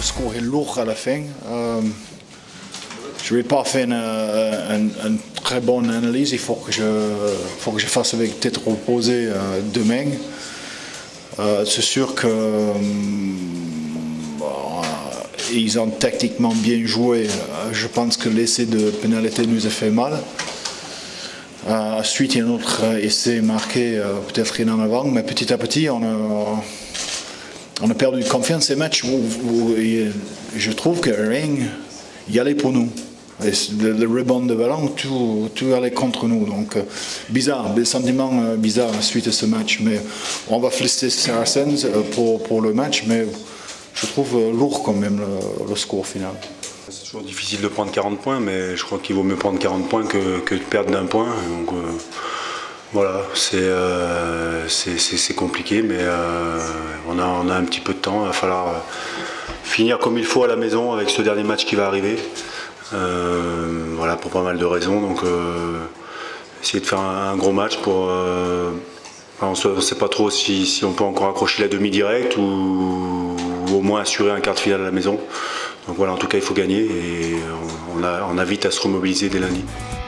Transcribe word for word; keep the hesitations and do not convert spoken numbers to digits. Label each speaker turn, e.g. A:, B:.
A: le score est lourd à la fin. Euh, je n'ai pas fait une, une, une très bonne analyse. Il faut que je, faut que je fasse avec tête reposée euh, demain. Euh, c'est sûr que euh, ils ont tactiquement bien joué. Je pense que l'essai de pénalité nous a fait mal. Euh, ensuite, il y a un autre essai marqué, euh, peut-être en avant, mais petit à petit, on a, on a perdu confiance ces matchs où, où, où je trouve que Ring y allait pour nous. Et le, le rebond de ballon, tout, tout allait contre nous. Donc, euh, bizarre, des sentiments euh, bizarres suite à ce match. Mais on va féliciter Saracens euh, pour, pour le match, mais je trouve euh, lourd quand même le, le score final.
B: C'est toujours difficile de prendre quarante points, mais je crois qu'il vaut mieux prendre quarante points que, que de perdre d'un point. Donc, euh, voilà, c'est euh, compliqué, mais euh, on, a, on a un petit peu de temps. Il va falloir euh, finir comme il faut à la maison avec ce dernier match qui va arriver. Euh, voilà, pour pas mal de raisons. Donc, euh, essayer de faire un, un gros match pour. Euh, enfin, on ne sait pas trop si, si on peut encore accrocher la demi-directe ou, ou au moins assurer un quart de finale à la maison. Donc voilà, en tout cas, il faut gagner et on, on, a, on a vite à se remobiliser dès lundi.